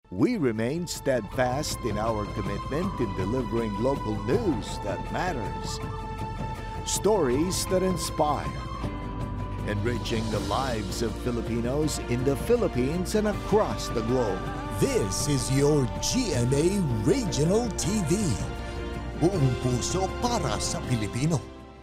We remain steadfast in our commitment in delivering local news that matters, stories that inspire, enriching the lives of Filipinos in the Philippines and across the globe. This is your GMA Regional TV. Buong puso para sa Pilipino.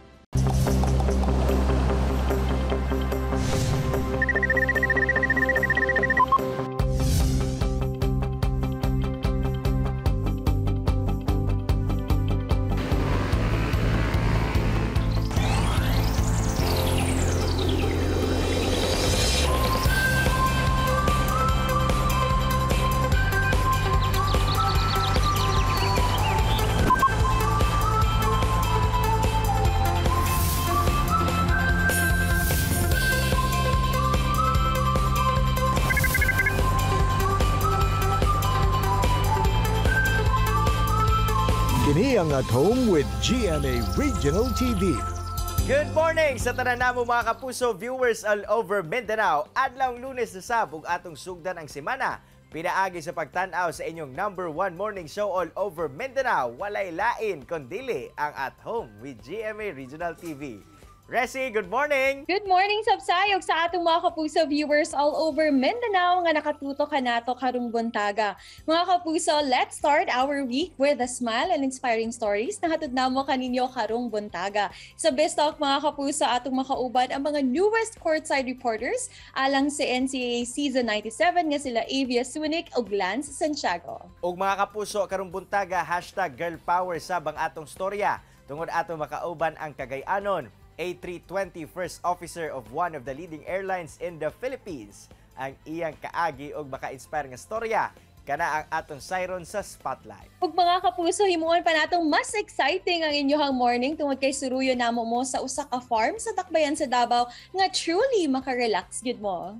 Kini ang At Home with GMA Regional TV. Good morning sa tanan namo mga kapuso viewers all over Mindanao. Adlawng Lunes na sabog atong sugdan ang semana. Pinaagi sa pagtan-aw sa inyong #1 morning show all over Mindanao. Walay lain kundili ang At Home with GMA Regional TV. Resi, good morning! Good morning, Sabsayog, sa atong mga kapuso viewers all over Mindanao nga nakatuto ka nato karong buntaga. Mga kapuso, let's start our week with a smile and inspiring stories na hatod namo kaninyo karong buntaga. Sa Best Talk, mga kapuso, atong makauban ang mga newest courtside reporters alang sa NCAA Season 97 nga sila Avia Sunic ug Lance Santiago. Ug mga kapuso, karong buntaga, #girlpower sabang atong storya. Tungod atong makauban ang Cagayanon, A320 first officer of one of the leading airlines in the Philippines. Ang iyang kaagi og maka-inspire nga storya kana ang atong siron sa spotlight. Ug mga kapuso, himuon pa natong mas exciting ang inyohang morning tungod kay suruyo namo mo sa usa ka farm sa Tacbayan sa Davao nga truly maka-relax gyud mo.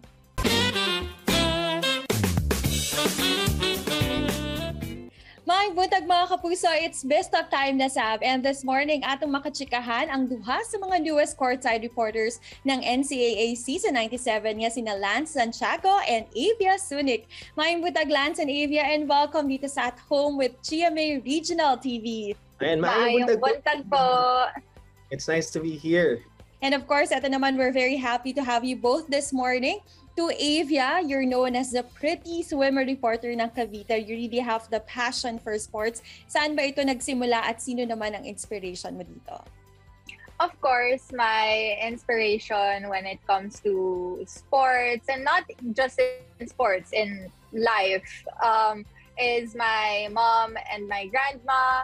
Maayong buntag mga kapuso, it's Best of Time na sab. And this morning, atong makatsikahan ang duha sa mga newest courtside reporters ng NCAA Season 97 nga sina Lance Santiago and Avia Sunic. Maayong buntag Lance and Avia, and welcome dito sa At Home with GMA Regional TV. Ayan, maayong buntag po. It's nice to be here. And of course, ito naman, we're very happy to have you both this morning. To Avia, you're known as the pretty swimmer reporter ng Cavite. You really have the passion for sports. Saan ba ito nagsimula at sino naman ang inspiration mo dito? Of course, my inspiration when it comes to sports, and not just in sports, in life, is my mom and my grandma.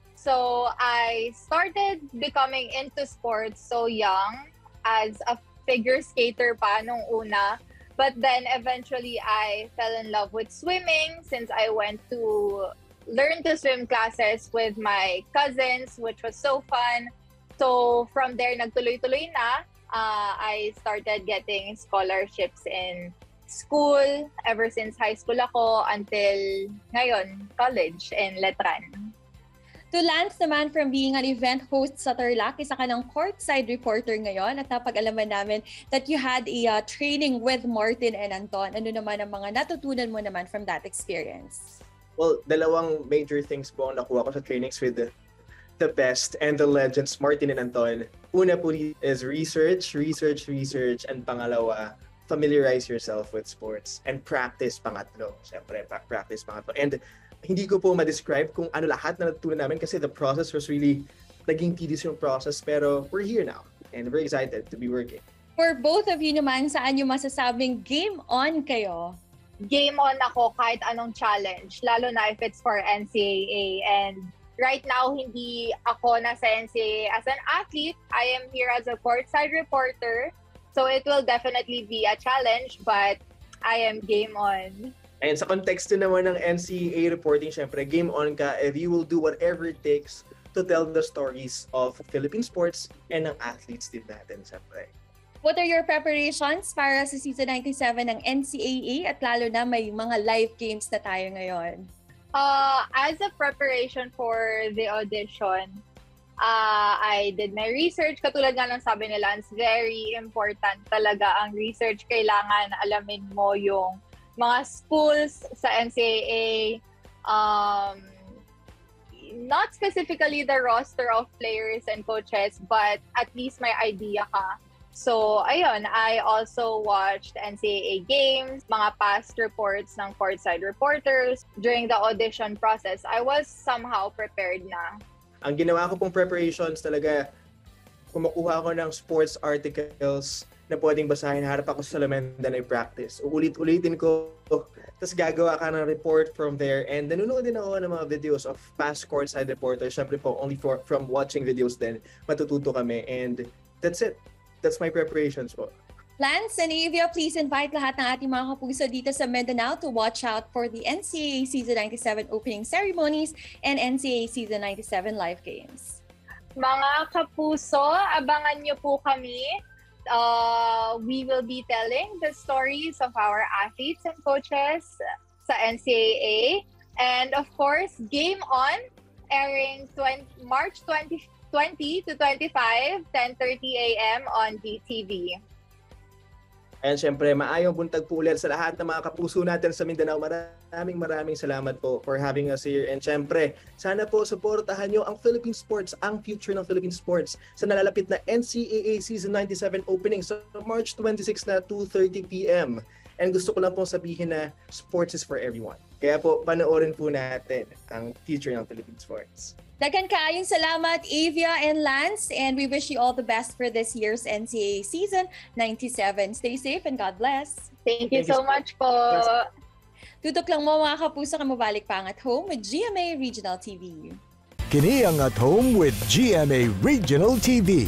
So I started becoming into sports so young as a figure skater pa nung una. But then eventually I fell in love with swimming since I went to learn to swim classes with my cousins, which was so fun. So from there, nagtuloy-tuloy na. I started getting scholarships in school ever since high school ako until ngayon, college in Letran. To Lance naman, from being an event host sa Tarlac, isa ka ng courtside reporter ngayon at napag-alaman namin that you had a training with Martin and Anton. Ano naman ang mga natutunan mo naman from that experience? Well, dalawang major things po ang nakuha ko sa trainings with the best and the legends, Martin and Anton. Una po is research, and pangalawa, familiarize yourself with sports and practice pangatlo. Siyempre, practice pangatlo. And hindi ko po ma-describe kung ano lahat na natutunan namin kasi the process was really naging tedious yung process, pero we're here now and we're excited to be working. For both of you naman, saan yung masasabing game on kayo? Game on ako kahit anong challenge, lalo na if it's for NCAA. And right now, hindi ako nasa NCAA as an athlete. I am here as a courtside reporter. So it will definitely be a challenge, but I am game on. And sa context naman ng NCAA reporting, syempre, game on ka if you will do whatever it takes to tell the stories of Philippine sports and ng athletes din natin, syempre. What are your preparations para sa Season 97 ng NCAA at lalo na may mga live games na tayo ngayon? As a preparation for the audition, I did my research. Katulad nga ng sabi nila, it's very important talaga ang research. Kailangan alamin mo yung mga schools sa NCAA, not specifically the roster of players and coaches, but at least may idea ka. So, ayun, I also watched NCAA games, mga past reports ng courtside reporters. During the audition process, I was somehow prepared na. Ang ginawa ko pong preparations talaga, kumukuha ako ng sports articles na pwedeng basahin, harap ako sa salamin, then I practice. Ulit-ulitin ko, tapos gagawa ka ng report from there, and nanonood din ako ng mga videos of past courtside reporters. Syempre po, only from watching videos din, matututo kami, and that's it. That's my preparations po. Lance and Avia, please invite lahat ng ating mga kapuso dito sa Mindanao to watch out for the NCAA Season 97 opening ceremonies and NCAA Season 97 live games. Mga kapuso, abangan niyo po kami. We will be telling the stories of our athletes and coaches sa NCAA. And of course, Game On, airing March 20 to 25, 10:30 a.m. on DTV. And syempre, maayong buntag po ulit sa lahat ng mga kapuso natin sa Mindanao. Maraming salamat po for having us here. And syempre, sana po suportahan nyo ang Philippine sports, ang future ng Philippine sports sa nalalapit na NCAA Season 97 opening sa March 26 na 2:30 p.m. And gusto ko lang pong sabihin na sports is for everyone. Kaya po, panoorin po natin ang future ng Philippine sports. Daghan kaayong salamat, Avia and Lance, and we wish you all the best for this year's NCAA Season 97. Stay safe and God bless. Thank you so much po. Tutok lang mo mga kapuso ka mabalik pa ang At Home with GMA Regional TV. Kini ang At Home with GMA Regional TV.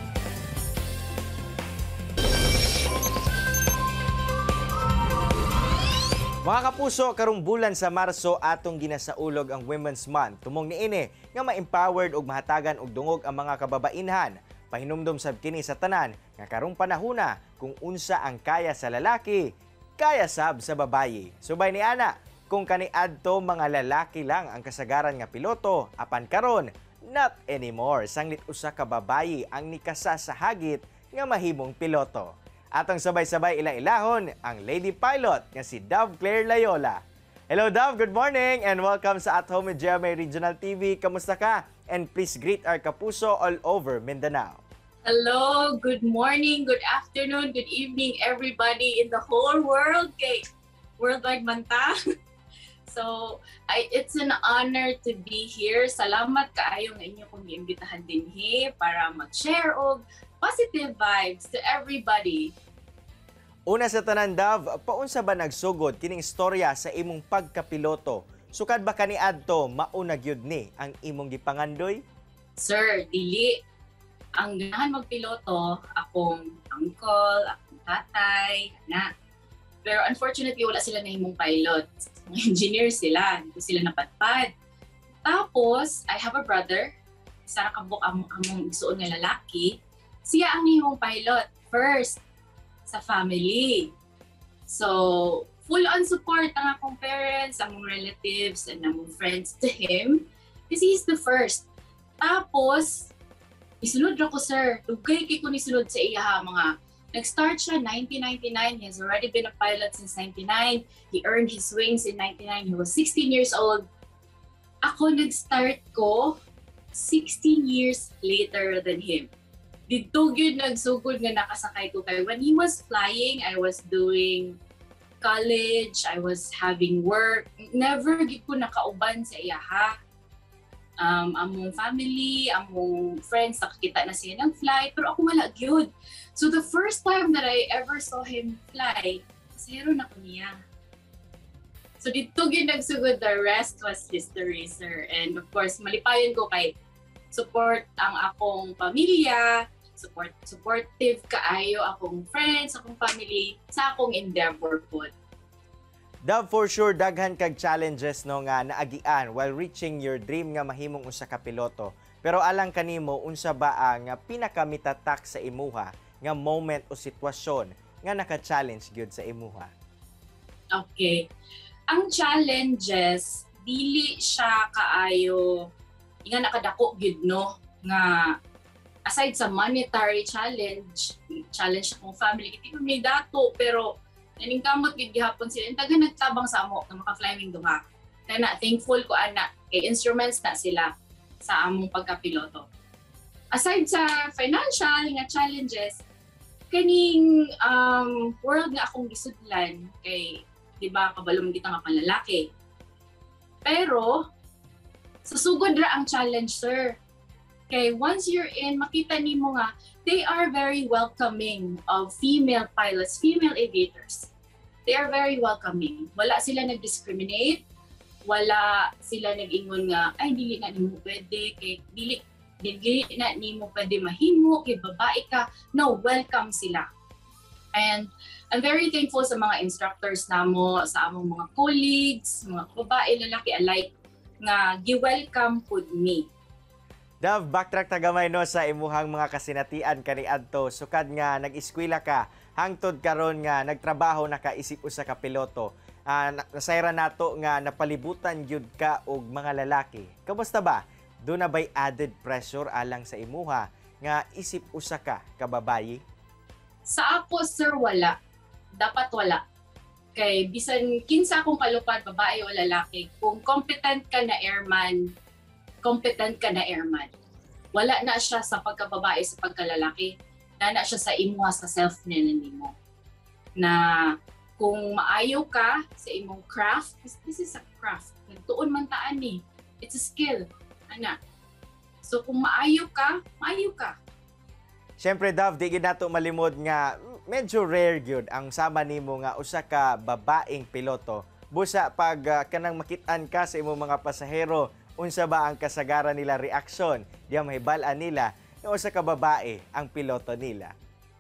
Mga kapuso, karong bulan sa Marso atong ginasaulog ang Women's Month. Tumong niini nga ma-empowered og mahatagan og dungog ang mga kababainhan. Pahinumdom sab kini sa tanan nga karong panahona kung unsa ang kaya sa lalaki, kaya sab sa babayi. Subay ni ana, kung kaniadto mga lalaki lang ang kasagaran nga piloto, apan karon not anymore. Sanglit usa ka babayi ang nikasa sa hagit nga mahimong piloto. Atong sabay-sabay ila-ilahon ang lady pilot nga si Dove Claire Layola. Hello Dove, good morning and welcome sa At Home with GMA Regional TV. Kamusta ka? And please greet our kapuso all over Mindanao. Hello, good morning, good afternoon, good evening everybody in the whole world. Kay worldwide man ta. So, it's an honor to be here. Salamat kaayo nga inyo kong iimbitahan dinhi para mag-share og positive vibes to everybody. Una sa tanan, Dove, paunsa ba nagsugod kining istorya sa imong pagkapiloto? Sukad ba kaniadto mauna gyud ni ang imong gipangandoy? Sir, dili. Ang ganahan magpiloto, akong uncle, akong tatay, anak. Pero unfortunately, wala sila nahimong pilot. Mga engineer sila, hindi sila napatpad. Tapos, I have a brother, isa kabuk among isuon nga lalaki. Siya ang nahimong pilot first sa family. So, full-on support ang akong parents, among relatives, and among friends to him kasi he's the first. Tapos, isunod ko, sir. Dugay kay ko nisunod sa iya mga nag-start siya 1999. He has already been a pilot since 99. He earned his wings in 99. He was 16 years old. Ako nag-start ko 16 years later than him. Dito yun nagsugod nga nakasakay ko kay when he was flying, I was doing college, I was having work. Never gid ko nakauban sa iya ha. Among family, among friends, nakakita na siya ng fly, pero ako wala gyud. So the first time that I ever saw him fly, zero na ko niya. So dito gyud nagsugod, the rest was history, sir. And of course, malipayon ko kay support ang akong pamilya, supportive kaayo akong friends, akong family sa akong endeavor po. Dove, for sure daghan kag challenges no nga naagian while reaching your dream nga mahimong usa ka piloto. Pero alang kanimo unsa ba ang pinakamitatak sa imuha nga moment o sitwasyon nga naka-challenge gyud sa imuha? Okay. Ang challenges dili siya kaayo nga nakadako gyud no nga aside sa monetary challenge akong family, hindi ko may dato, pero Naningkamot yun gihapon sila. Taga nagtabang sa amo na maka-flying duha. Kaya thankful ko ana kay instruments na sila sa among pagkapiloto. Aside sa financial nga challenges, kaning world nga akong gisudlan kay di ba kabalom kita nga panlalaki. Pero susugod ra ang challenge, sir. Kay once you're in, makita nimo nga they are very welcoming of female pilots, female aviators. They are very welcoming. Wala sila nag-discriminate. Wala sila nag-ingon nga, ay, dili na nimo pwede. Kay, dili na nimo pwede mahimo. Kay babae ka. No, welcome sila. And I'm very thankful sa mga instructors namo, sa among mga colleagues, mga babae, lalaki alike, nga gi-welcome pud me. Dav, backtrack ta gamay no sa imuhang mga kasinatian kaniadto sukad nga nag-eskwela ka hangtod karon nga nagtrabaho na ka isip usa ka piloto. Nasayra nato nga napalibutan gyud ka og mga lalaki. Kamusta ba? Do na bay added pressure alang sa imuha nga isip usa ka babayi? Sa ako, sir, wala. Dapat wala. Kay bisan kinsa akong kalupad, babae o lalaki, kung competent ka na airman, competent ka na airman. Wala na siya sa pagkababae, sa pagkalalaki. Na siya sa imuha, sa self-nimo. Na kung maayo ka sa imong craft, this is a craft. Nagtuon man taan ni. It's a skill. Ana. So kung maayo ka, maayo ka. Siyempre, Dav, di gid nato malimod nga medyo rare gyud ang sama nimo nga usa ka babaeng piloto. Busa pag kanang makit-an ka sa imong mga pasahero, unsa ba ang kasagaran nila reaksyon? Diya mahibal-an nila nga usa ka babae ang piloto nila.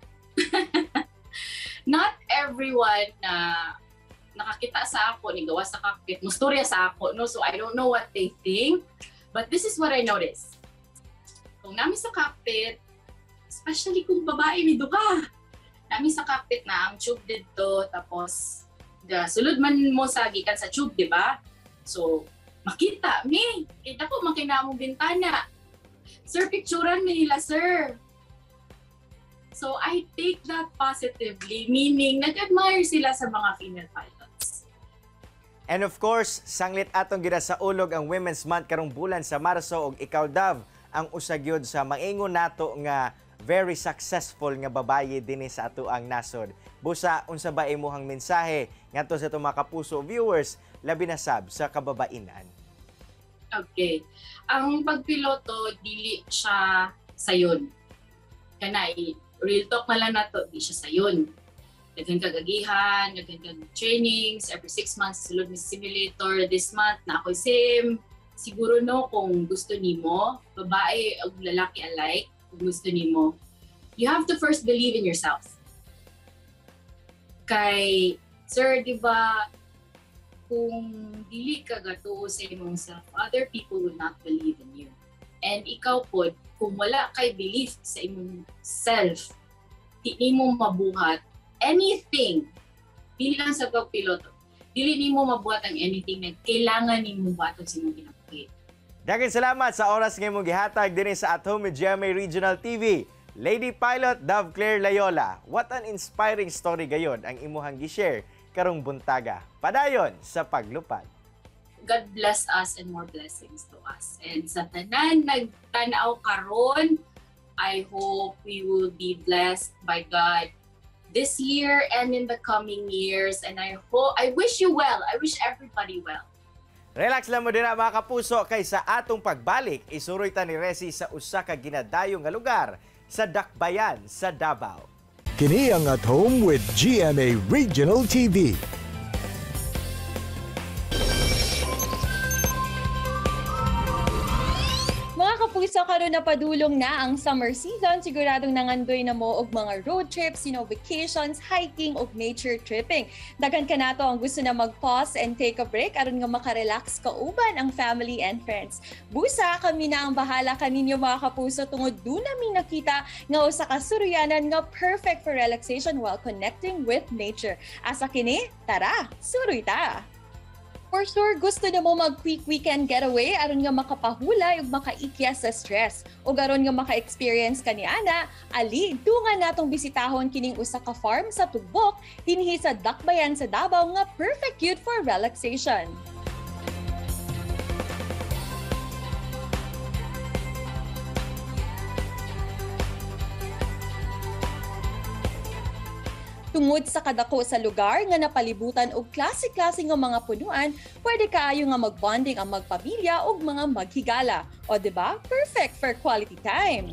Not everyone na nakakita sa ako, ni gawa sa cockpit, mustorya sa ako, no? So I don't know what they think. But this is what I noticed. Kung namin sa cockpit, especially kung babae may duka. Namin sa cockpit na ang tube dito, tapos sulod man mo sa gikan sa tube, di ba? So, makita, kita po makina mong bintana. Sir, picturean mo nila, sir. So, I take that positively, meaning nag-admire sila sa mga female pilots. And of course, sanglit atong gida sa ulog ang Women's Month karong bulan sa Marso, og ikaw, Dav, ang usagyod sa maingon nato nga very successful nga babaye dinhi sa ato ang nasod. Busa, unsa ba imuhang mensahe ngadto sa itong mga kapuso viewers, labi na sab sa kababainan? Okay. Ang pagpiloto, dili siya sayon. Kanay, real talk na lang nato, di siya sayon. Nagkan kagagihan, nagkan kag trainings, every 6 months sulod mi simulator. This month na ako sim. Siguro no, kung gusto nimo, babae o lalaki alike, kung gusto nimo, you have to first believe in yourself. Kay, sir, di ba, kung dili ka gatuo sa imong self, other people will not believe in you. And ikaw po, kung wala kay belief sa imong self, di nimo mabuhat anything. Dili lang sa pagpiloto. Dili nimo mabuhat ang anything na kailangan nimo buhaton sa imong ginapakita. Daghang salamat sa oras nga imong gihatag dinhi sa At Home with GMA Regional TV. Lady Pilot Dav Claire Layola, what an inspiring story gayon ang imuhang gi-share karong buntaga. Padayon sa paglupad. God bless us and more blessings to us. And sa tanan nagtanaw karon, I hope we will be blessed by God this year and in the coming years. And I wish you well. I wish everybody well. Relax lang mo din mga kapuso kay sa atong pagbalik, isuroy ta ni Resi sa usa ka ginadayong nga lugar sa Dakbayan sa Davao. Kini ang At Home with GMA Regional TV. Mga kapuso, karon na padulong na ang summer season. Siguradong nangandoy na mo og mga road trips, vacations, hiking og nature tripping. Daghan ka nato ang gusto na mag-pause and take a break aron nga makarelax kauban ang family and friends. Busa, kami na ang bahala kaninyo mga kapuso tungod doon namin nakita nga usa ka suruyanan nga perfect for relaxation while connecting with nature. Asa kini? Tara, suruy ta! For sure, gusto na mo mag-quick weekend getaway aron nga makapahulay ug makaikya sa stress. O aron nga maka-experience ka ni ana, ali dungan natong bisitahon kining usa ka farm sa Tugbok dinhi sa Dakbayan sa Davao nga perfect cute for relaxation. Tungod sa kadako sa lugar nga napalibutan og klase-klase nga mga punuan, pwede kaayo nga magbonding ang magpamilya ug mga maghigala. O diba? Perfect for quality time.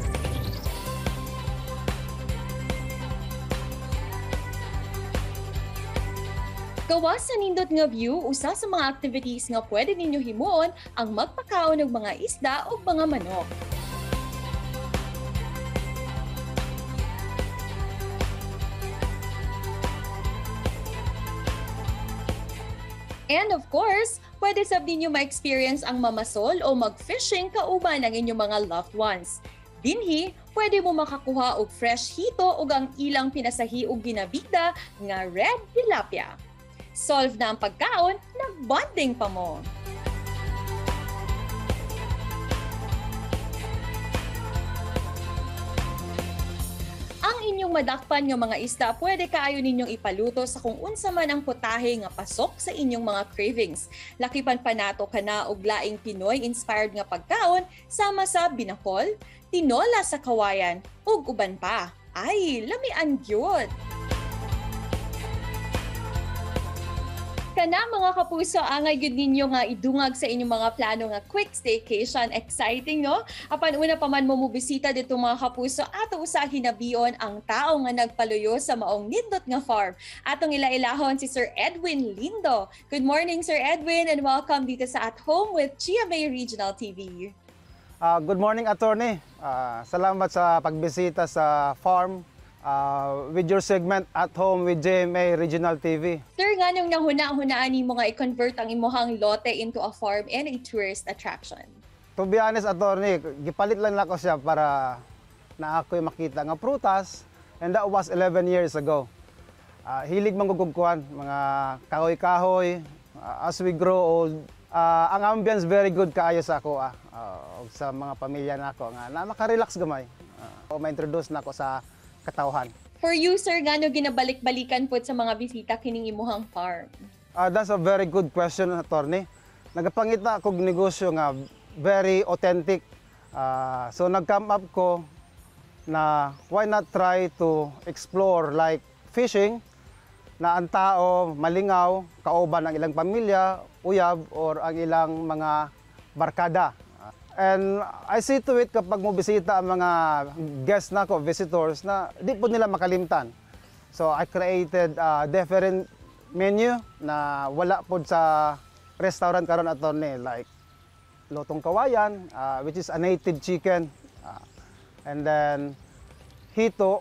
Gawas sa nindot nga view, usa sa mga activities nga pwede ninyo himuon ang magpakaon og mga isda ug mga manok. And of course, pwede sab ninyo ma-experience ang mamasol o mag-fishing kauban ang inyong mga loved ones. Dinhi, pwede mo makakuha og fresh hito ug ang ilang pinasahi og ginabida nga red tilapia. Solve na ang pagkaon, nag-bonding pa mo. Ang inyong madakpan nga mga isda pwede kaayo ninyong ipaluto sa kung unsa man ang putahe nga pasok sa inyong mga cravings. Lakipan pa nato kana og laing Pinoy-inspired nga pagkaon sama sa binakol, tinola sa kawayan ug uban pa. Ay, lamian gyud! Kana mga kapuso, angay gyud ninyo nga idungag sa inyong mga plano nga quick staycation. Exciting, no? Apan una pa man mo mobisita dito mga kapuso, ato usa hinabion ang tao nga nagpaluyo sa maong nindot nga farm. Atong ilailahon si Sir Edwin Lindo. Good morning, Sir Edwin, and welcome dito sa At Home with GMA Regional TV. Good morning, attorney. Salamat sa pagbisita sa farm. With your segment At Home with GMA Regional TV. Sir, nganong nahuna-hunaan nimo nga i-convert ang imuhang lote into a farm and a tourist attraction? To be honest, attorney, gipalit lang nako siya para na ako'y makita nga prutas, and that was 11 years ago. Hilig manggugugkuhan, mga kahoy-kahoy. As we grow old, ang ambience very good kaayo sa ako, sa mga pamilya nako nga na makarelax gamay. Ma-introduce nako sa katawhan. For you, sir, ngano ginabalik-balikan po sa mga bisita kining imuhang farm? That's a very good question, attorney. Nagapangita akong negosyo nga very authentic. So nag-come up ko na why not try to explore like fishing na ang tao malingaw, kauban ang ilang pamilya, uyab, or ang ilang mga barkada. And I see to it kapag mo bisita ang mga guests nako, visitors, na di po nila makalimtan. So I created a different menu na wala po sa restaurant karon attorney, like lotong kawayan, which is a native chicken, and then hito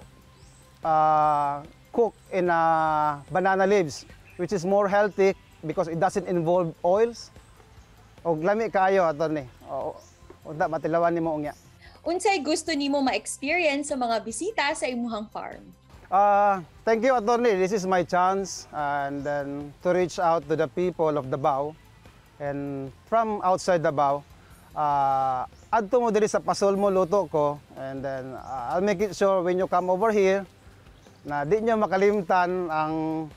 cooked in banana leaves, which is more healthy because it doesn't involve oils. Og lami kaayo attorney. Unda matilawan nimo unya. Unsay gusto nimo ma-experience sa mga bisita sa imuhang farm? Thank you, attorney. This is my chance and then to reach out to the people of Davao and from outside Davao. Adto mo diri sa pasol mo luto ko, and then I'll make it sure when you come over here na di nyo makalimtan ang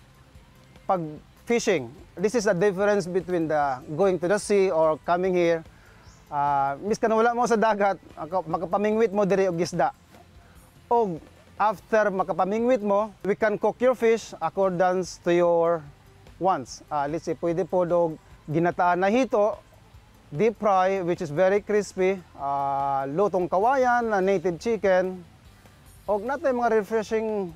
pag-fishing. This is the difference between the going to the sea or coming here. Miskan wala mo sa dagat, makapamingwit mo diri og isda. Og after makapamingwit mo, we can cook your fish accordance to your wants. Let's say pwede po dog ginataan na hito, deep fry which is very crispy, lutong kawayan na native chicken. Og natay mga refreshing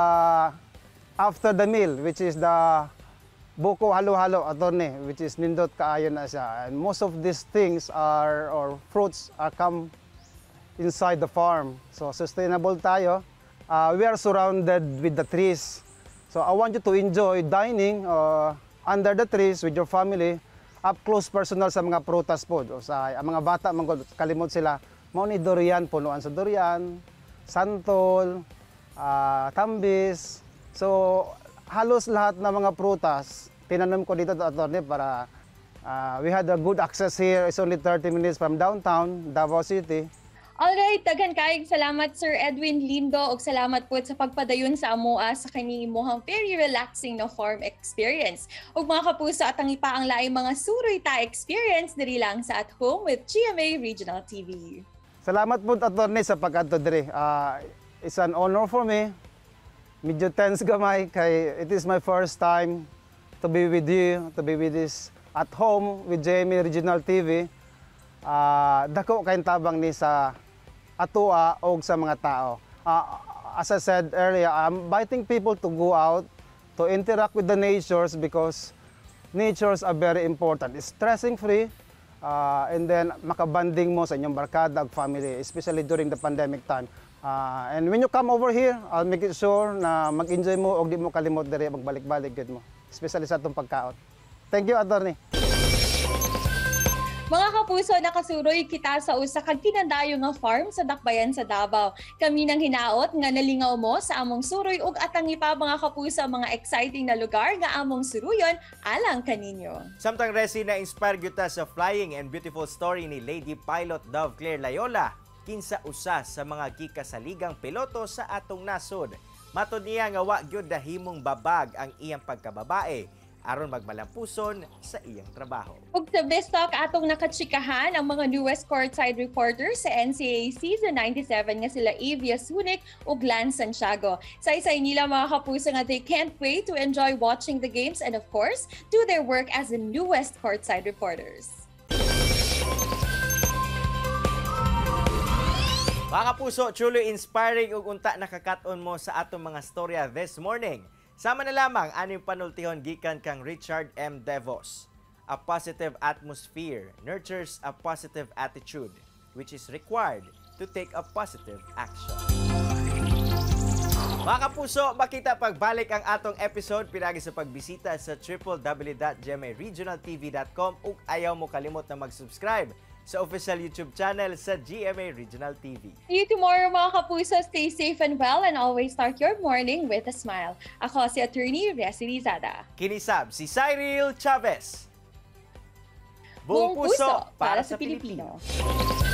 after the meal, which is the buko halo-halo attorney, which is nindot kaayo na siya. And most of these things are, or fruits are come inside the farm. So sustainable tayo. We are surrounded with the trees. So I want you to enjoy dining under the trees with your family, up close personal sa mga prutas po. O sa ang mga bata, kalimot sila, mao ni durian, punuan sa durian, santol, tambis. So halos lahat ng mga prutas tinanom ko dito, attorney, para we had a good access here. It's only 30 minutes from downtown, Davao City. Alright, daghan kaayong salamat Sir Edwin Lindo ug salamat po sa pagpadayon sa amoa sa kani mohang very relaxing na farm experience. Ug mga kapuso, at ang ipa ang laing mga suroy ta experience diri lang sa At Home with GMA Regional TV. Salamat po, attorney, sa pag-adto diri. It's an honor for me. Medyo tense gamay kay it is my first time to be with you, to be with this At Home with GMA Regional TV. Dako kayong tabang ni sa atua o sa mga tao. As I said earlier, I'm inviting people to go out, to interact with the natures because natures are very important. It's stressing-free, and then makabanding mo sa inyong barkada ug family, especially during the pandemic time. And when you come over here, I'll make it sure na mag-enjoy mo o di mo kalimot diri magbalik-balik gid mo, especially sa atong pagkaon. Thank you, attorney. Mga kapuso, nakasuroy kita sa usa kag tinadayo nga farm sa Dakbayan sa Davao. Kami nang hinaot nga nalingaw mo sa among suroy ug atang ipa mga kapuso mga exciting na lugar nga among suruyon alang kaninyo. Samtang resi na inspire gyud ta sa flying and beautiful story ni Lady Pilot Dove Claire Layola, kinsa usa sa mga gikasaligang piloto sa atong nasod. Matod niya nga wa gyud dahimong babag ang iyang pagkababae aron magmalampuson sa iyang trabaho. Ug sa Bistok atong nakatsikahan ang mga newest courtside reporters sa NCAA Season 97 nga sila Avia Sunik ug Lance Santiago. Say-say nila mga kapuso nga they can't wait to enjoy watching the games and of course, do their work as the newest courtside reporters. Mga kapuso, truly inspiring ug unta nakakaton mo sa atong mga storya this morning. Sama na lamang aning panultihon gikan kang Richard M. Devos. A positive atmosphere nurtures a positive attitude, which is required to take a positive action. Mga kapuso, makita pagbalik ang atong episode pinagi sa pagbisita sa www.gmaregionaltv.com ug ayaw mo kalimot na mag-subscribe sa official YouTube channel sa GMA Regional TV. See you tomorrow mga kapuso. Stay safe and well and always start your morning with a smile. Ako si Attorney Resi Rizada. Kinisab si Cyril Chavez. Buong puso para sa Pilipino.